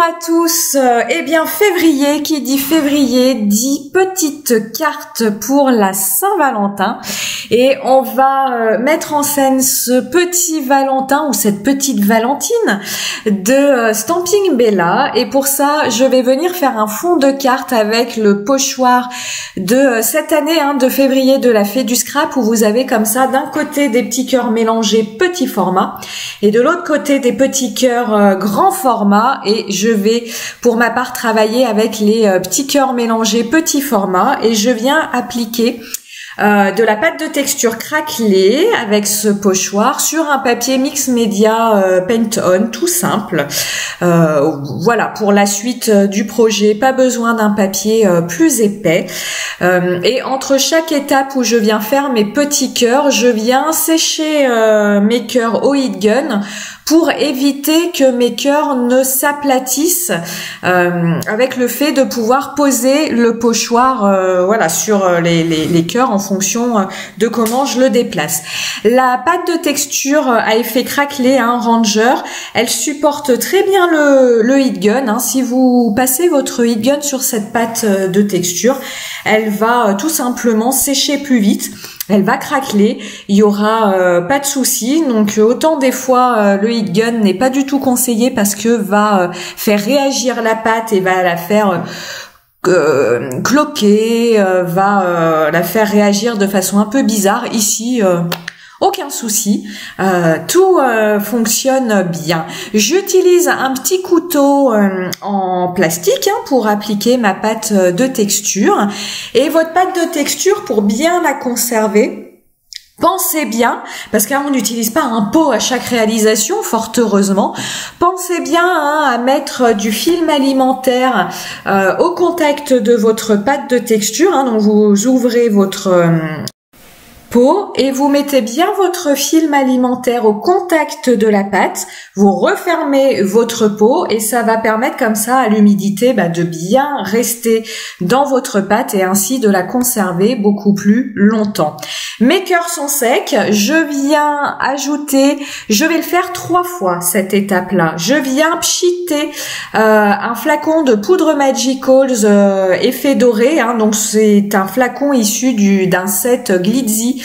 à tous. Eh bien, février, qui dit février, dit petite carte pour la Saint-Valentin. Et on va mettre en scène ce petit Valentin ou cette petite Valentine de Stamping Bella. Et pour ça, je vais venir faire un fond de carte avec le pochoir de cette année, de février de la Fée du Scrap, où vous avez comme ça d'un côté des petits cœurs mélangés petit format et de l'autre côté des petits cœurs grand format. Et je vais pour ma part travailler avec les petits cœurs mélangés petit format et je viens appliquer de la pâte de texture craquelée avec ce pochoir sur un papier mix média Paint On, tout simple. Voilà, pour la suite du projet, pas besoin d'un papier plus épais. Et entre chaque étape où je viens faire mes petits cœurs, je viens sécher mes cœurs au heat gun pour éviter que mes cœurs ne s'aplatissent avec le fait de pouvoir poser le pochoir voilà, sur les cœurs en fonction de comment je le déplace. La pâte de texture à effet craquelé, Ranger, elle supporte très bien le heat gun. Si vous passez votre heat gun sur cette pâte de texture, elle va tout simplement sécher plus vite. Elle va craqueler, il y aura pas de souci. Donc autant des fois le heat gun n'est pas du tout conseillé parce que va faire réagir la pâte et va la faire cloquer, va la faire réagir de façon un peu bizarre. Ici aucun souci, tout fonctionne bien. J'utilise un petit couteau en plastique pour appliquer ma pâte de texture. Et votre pâte de texture, pour bien la conserver, pensez bien, parce qu'on n'utilise pas un pot à chaque réalisation, fort heureusement, pensez bien à mettre du film alimentaire au contact de votre pâte de texture. Donc vous ouvrez votre pot et vous mettez bien votre film alimentaire au contact de la pâte, vous refermez votre pot et ça va permettre comme ça à l'humidité de bien rester dans votre pâte et ainsi de la conserver beaucoup plus longtemps. Mes cœurs sont secs, je viens ajouter, je vais le faire 3 fois cette étape-là. Je viens pchiter un flacon de poudre Magicals effet doré, donc c'est un flacon issu d'un set Glitzy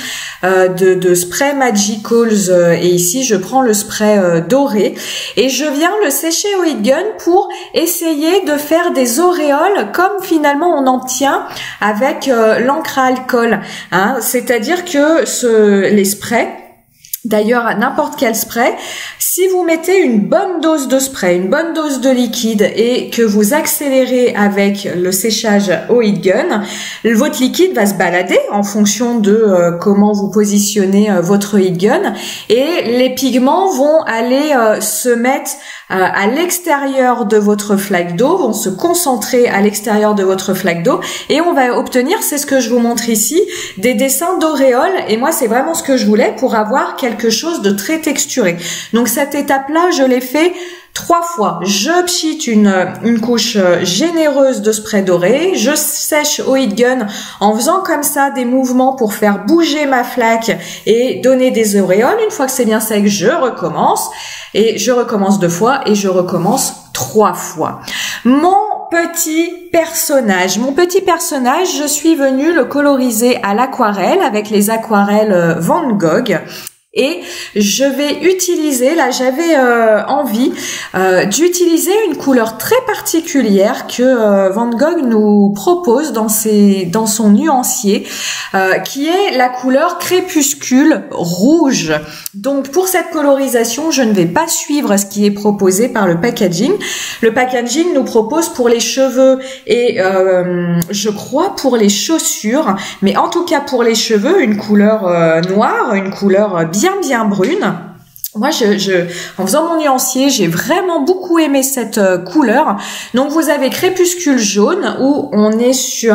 de spray Magicals et ici je prends le spray doré et je viens le sécher au heat gun pour essayer de faire des auréoles comme finalement on obtient avec l'encre à alcool, c'est-à-dire que les sprays, d'ailleurs à n'importe quel spray, si vous mettez une bonne dose de spray, une bonne dose de liquide et que vous accélérez avec le séchage au heat gun, votre liquide va se balader en fonction de comment vous positionnez votre heat gun et les pigments vont aller se mettre à l'extérieur de votre flaque d'eau, vont se concentrer à l'extérieur de votre flaque d'eau et on va obtenir, c'est ce que je vous montre ici, des dessins d'auréoles et moi c'est vraiment ce que je voulais pour avoir quelque chose de très texturé. Donc cette étape-là, je l'ai fait 3 fois. Je pchite une couche généreuse de spray doré, je sèche au heat gun en faisant comme ça des mouvements pour faire bouger ma flaque et donner des auréoles. Une fois que c'est bien sec, je recommence et je recommence 2 fois et je recommence 3 fois. Mon petit personnage, je suis venue le coloriser à l'aquarelle avec les aquarelles Van Gogh. Et je vais utiliser, là j'avais envie d'utiliser une couleur très particulière que Van Gogh nous propose dans son nuancier, qui est la couleur crépuscule rouge. Donc pour cette colorisation, je ne vais pas suivre ce qui est proposé par le packaging. Le packaging nous propose pour les cheveux et je crois pour les chaussures, mais en tout cas pour les cheveux, une couleur noire, une couleur bien brune. Moi, en faisant mon nuancier, j'ai vraiment beaucoup aimé cette couleur. Donc, vous avez crépuscule jaune où on est sur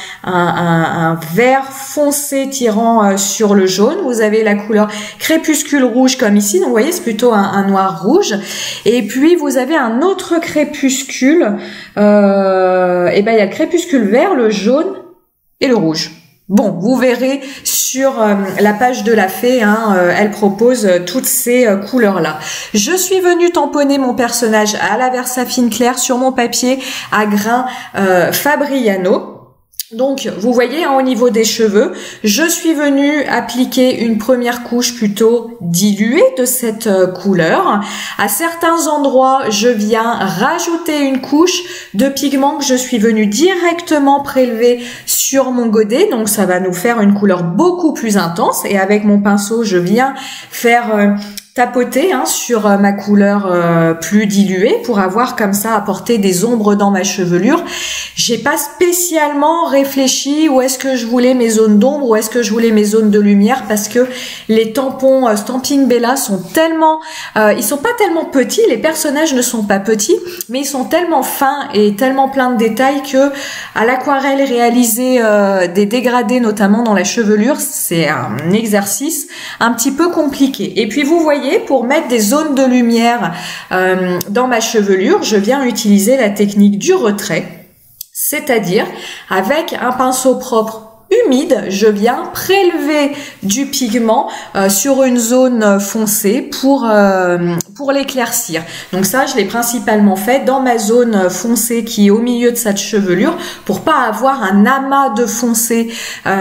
un vert foncé tirant sur le jaune. Vous avez la couleur crépuscule rouge comme ici. Donc, vous voyez, c'est plutôt un noir rouge. Et puis, vous avez un autre crépuscule. Et ben, il y a le crépuscule vert, le jaune et le rouge. Bon, vous verrez sur la page de la fée, hein, elle propose toutes ces couleurs-là. Je suis venue tamponner mon personnage à la Versafine claire sur mon papier à grains Fabriano. Donc, vous voyez, hein, au niveau des cheveux, je suis venue appliquer une première couche plutôt diluée de cette couleur. À certains endroits, je viens rajouter une couche de pigment que je suis venue directement prélever sur mon godet. Donc, ça va nous faire une couleur beaucoup plus intense. Et avec mon pinceau, je viens faire tapoter sur ma couleur plus diluée pour avoir comme ça apporté des ombres dans ma chevelure. J'ai pas spécialement réfléchi où est-ce que je voulais mes zones d'ombre, où est-ce que je voulais mes zones de lumière, parce que les tampons Stampin' Bella sont tellement, ils sont pas tellement petits, les personnages ne sont pas petits, mais ils sont tellement fins et tellement pleins de détails que à l'aquarelle réaliser des dégradés notamment dans la chevelure, c'est un exercice un petit peu compliqué. Et puis vous voyez, pour mettre des zones de lumière dans ma chevelure, je viens utiliser la technique du retrait, c'est-à-dire avec un pinceau propre humide, je viens prélever du pigment sur une zone foncée pour l'éclaircir. Donc ça, je l'ai principalement fait dans ma zone foncée qui est au milieu de cette chevelure pour pas avoir un amas de foncé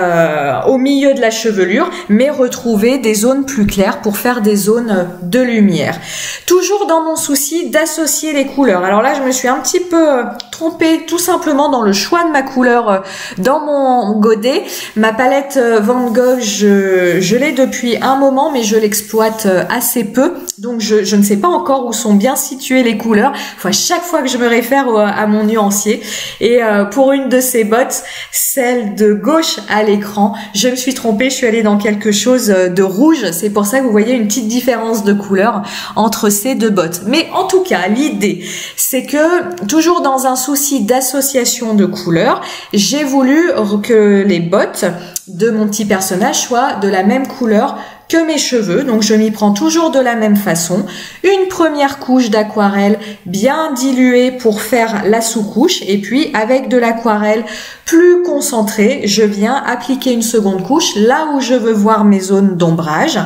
au milieu de la chevelure, mais retrouver des zones plus claires pour faire des zones de lumière. Toujours dans mon souci d'associer les couleurs. Alors là, je me suis un petit peu trompée tout simplement dans le choix de ma couleur dans mon godet. Ma palette Van Gogh, je l'ai depuis un moment, mais je l'exploite assez peu. Donc, je ne sais pas encore où sont bien situées les couleurs. Enfin, chaque fois que je me réfère à mon nuancier. Et pour une de ces bottes, celle de gauche à l'écran, je me suis trompée. Je suis allée dans quelque chose de rouge. C'est pour ça que vous voyez une petite différence de couleur entre ces deux bottes. Mais en tout cas, l'idée, c'est que toujours dans un souci d'association de couleurs, j'ai voulu que les bottes de mon petit personnage soient de la même couleur que mes cheveux. Donc je m'y prends toujours de la même façon. Une première couche d'aquarelle bien diluée pour faire la sous-couche, et puis avec de l'aquarelle plus concentrée, je viens appliquer une seconde couche là où je veux voir mes zones d'ombrage.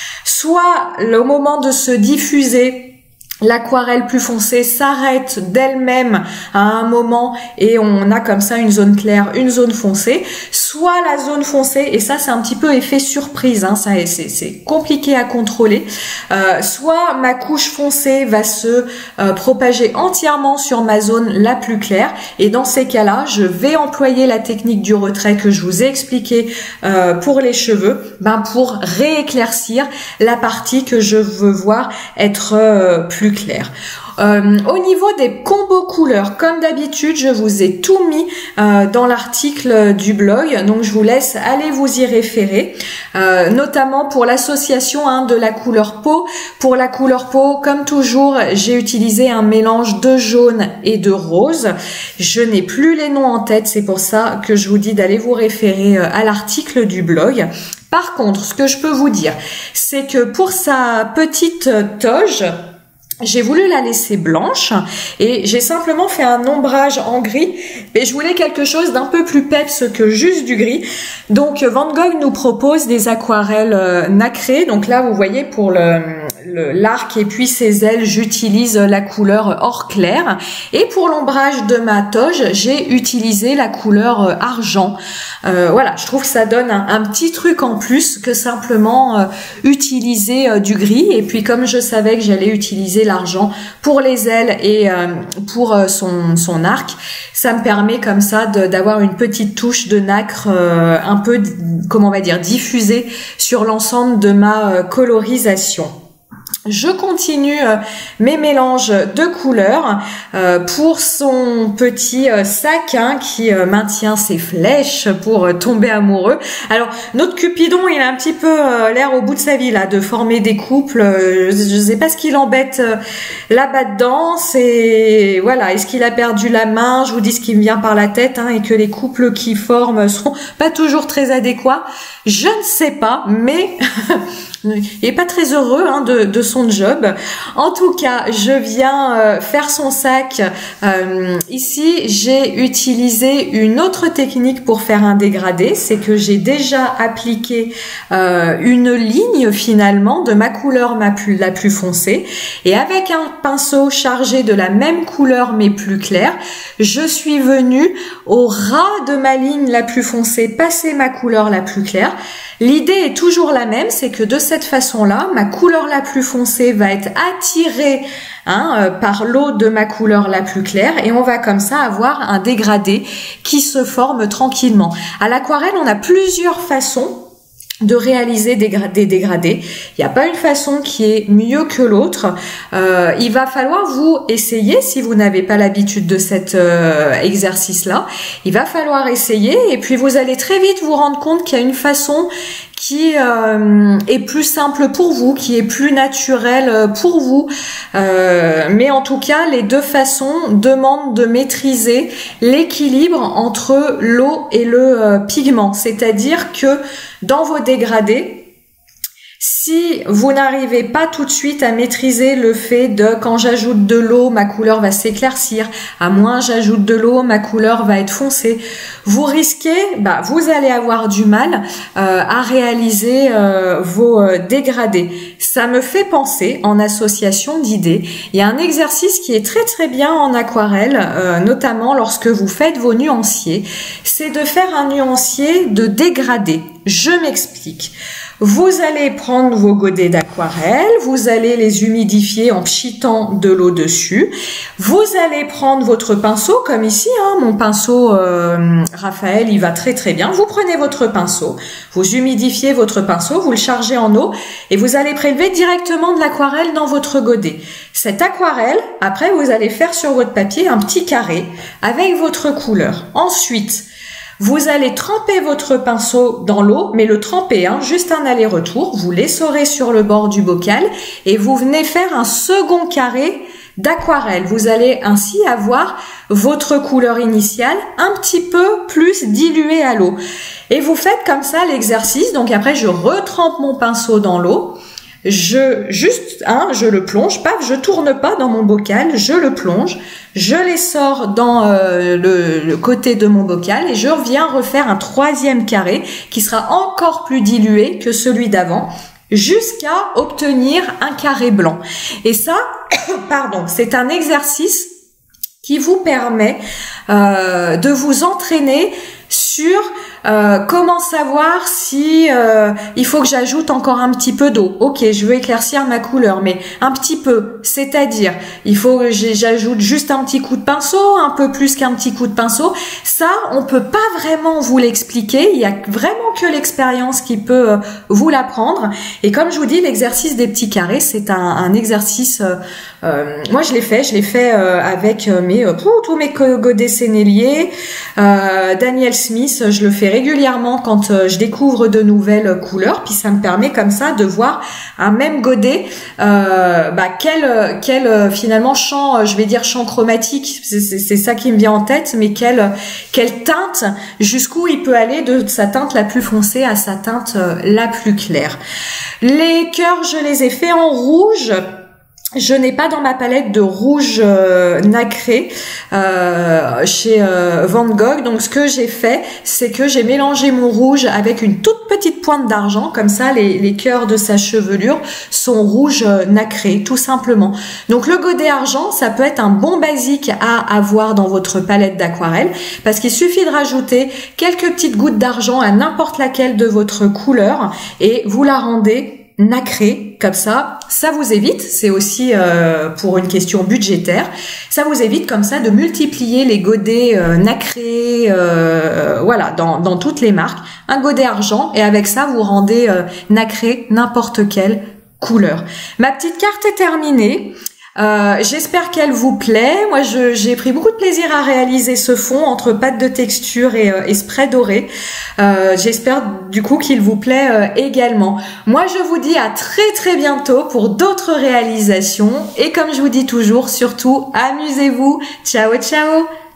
Soit au moment de se diffuser, l'aquarelle plus foncée s'arrête d'elle-même à un moment et on a comme ça une zone claire, une zone foncée, soit la zone foncée, et ça c'est un petit peu effet surprise, ça c'est compliqué à contrôler, soit ma couche foncée va se propager entièrement sur ma zone la plus claire, et dans ces cas-là, je vais employer la technique du retrait que je vous ai expliqué pour les cheveux, pour rééclaircir la partie que je veux voir être plus clair. Au niveau des combos couleurs, comme d'habitude, je vous ai tout mis dans l'article du blog, donc je vous laisse aller vous y référer, notamment pour l'association de la couleur peau. Pour la couleur peau, comme toujours, j'ai utilisé un mélange de jaune et de rose. Je n'ai plus les noms en tête, c'est pour ça que je vous dis d'aller vous référer à l'article du blog. Par contre, ce que je peux vous dire, c'est que pour sa petite toge, j'ai voulu la laisser blanche et j'ai simplement fait un ombrage en gris, mais je voulais quelque chose d'un peu plus peps que juste du gris. Donc Van Gogh nous propose des aquarelles nacrées. Donc là, vous voyez, pour l'arc et puis ses ailes, j'utilise la couleur or clair, et pour l'ombrage de ma toge, j'ai utilisé la couleur argent. Voilà, je trouve que ça donne un petit truc en plus que simplement utiliser du gris. Et puis comme je savais que j'allais utiliser l'argent pour les ailes et pour son arc, ça me permet comme ça d'avoir une petite touche de nacre un peu, comment on va dire, diffusée sur l'ensemble de ma colorisation. Je continue mes mélanges de couleurs pour son petit sac qui maintient ses flèches pour tomber amoureux. Alors notre Cupidon, il a un petit peu l'air au bout de sa vie là de former des couples. Je sais pas ce qui l'embête là-bas dedans. C'est voilà, est-ce qu'il a perdu la main? Je vous dis ce qui me vient par la tête, et que les couples qui forment sont pas toujours très adéquats. Je ne sais pas, mais il est pas très heureux de son job. En tout cas, je viens faire son sac. Ici, j'ai utilisé une autre technique pour faire un dégradé, c'est que j'ai déjà appliqué une ligne finalement de ma couleur la plus foncée, et avec un pinceau chargé de la même couleur mais plus claire, je suis venue au ras de ma ligne la plus foncée, passer ma couleur la plus claire. L'idée est toujours la même, c'est que de cette façon-là, ma couleur la plus foncée va être attirée par l'eau de ma couleur la plus claire, et on va comme ça avoir un dégradé qui se forme tranquillement. À l'aquarelle, on a plusieurs façons de réaliser des dégradés. Il n'y a pas une façon qui est mieux que l'autre. Il va falloir vous essayer, si vous n'avez pas l'habitude de cet exercice-là, il va falloir essayer, et puis vous allez très vite vous rendre compte qu'il y a une façon qui est plus simple pour vous, qui est plus naturelle pour vous. Mais en tout cas, les deux façons demandent de maîtriser l'équilibre entre l'eau et le pigment. C'est-à-dire que dans vos dégradés, si vous n'arrivez pas tout de suite à maîtriser le fait de quand j'ajoute de l'eau, ma couleur va s'éclaircir, à moins j'ajoute de l'eau, ma couleur va être foncée, vous risquez, vous allez avoir du mal à réaliser vos dégradés. Ça me fait penser, en association d'idées, il y a un exercice qui est très très bien en aquarelle, notamment lorsque vous faites vos nuanciers, c'est de faire un nuancier de dégradé. Je m'explique. Vous allez prendre vos godets d'aquarelle, vous allez les humidifier en pchitant de l'eau dessus. Vous allez prendre votre pinceau, comme ici, mon pinceau Raphaël, il va très très bien. Vous prenez votre pinceau, vous humidifiez votre pinceau, vous le chargez en eau et vous allez prélever directement de l'aquarelle dans votre godet. Cette aquarelle, après, vous allez faire sur votre papier un petit carré avec votre couleur. Ensuite, vous allez tremper votre pinceau dans l'eau, mais le tremper, juste un aller-retour. Vous l'essorez sur le bord du bocal et vous venez faire un second carré d'aquarelle. Vous allez ainsi avoir votre couleur initiale un petit peu plus diluée à l'eau. Et vous faites comme ça l'exercice. Donc après, je retrempe mon pinceau dans l'eau. Je le plonge, je tourne pas dans mon bocal, je le plonge, je les sors dans le côté de mon bocal et je reviens refaire un troisième carré qui sera encore plus dilué que celui d'avant jusqu'à obtenir un carré blanc. Et ça, c'est un exercice qui vous permet de vous entraîner sur comment savoir si il faut que j'ajoute encore un petit peu d'eau. Ok, je veux éclaircir ma couleur, mais un petit peu, c'est-à-dire il faut que j'ajoute juste un petit coup de pinceau, un peu plus qu'un petit coup de pinceau. Ça, on peut pas vraiment vous l'expliquer. Il y a vraiment que l'expérience qui peut vous l'apprendre. Et comme je vous dis, l'exercice des petits carrés, c'est un exercice. Moi, je l'ai fait avec tous mes godets sénéliers. Daniel Smith, je le fais régulièrement quand je découvre de nouvelles couleurs, puis ça me permet comme ça de voir un même godet quel finalement champ, je vais dire champ chromatique, c'est ça qui me vient en tête, mais quelle teinte, jusqu'où il peut aller de sa teinte la plus foncée à sa teinte la plus claire. Les cœurs, je les ai faits en rouge. Je n'ai pas dans ma palette de rouge nacré chez Van Gogh. Donc ce que j'ai fait, c'est que j'ai mélangé mon rouge avec une toute petite pointe d'argent. Comme ça, les cœurs de sa chevelure sont rouge nacré, tout simplement. Donc le godet argent, ça peut être un bon basique à avoir dans votre palette d'aquarelle, parce qu'il suffit de rajouter quelques petites gouttes d'argent à n'importe laquelle de votre couleur et vous la rendez nacré, comme ça vous évite, c'est aussi pour une question budgétaire, ça vous évite comme ça de multiplier les godets nacrés, dans toutes les marques, un godet argent, et avec ça vous rendez nacré n'importe quelle couleur. Ma petite carte est terminée. J'espère qu'elle vous plaît. Moi, j'ai pris beaucoup de plaisir à réaliser ce fond entre pâte de texture et spray doré. J'espère du coup qu'il vous plaît également. Moi, je vous dis à très très bientôt pour d'autres réalisations. Et comme je vous dis toujours, surtout, amusez-vous. Ciao, ciao!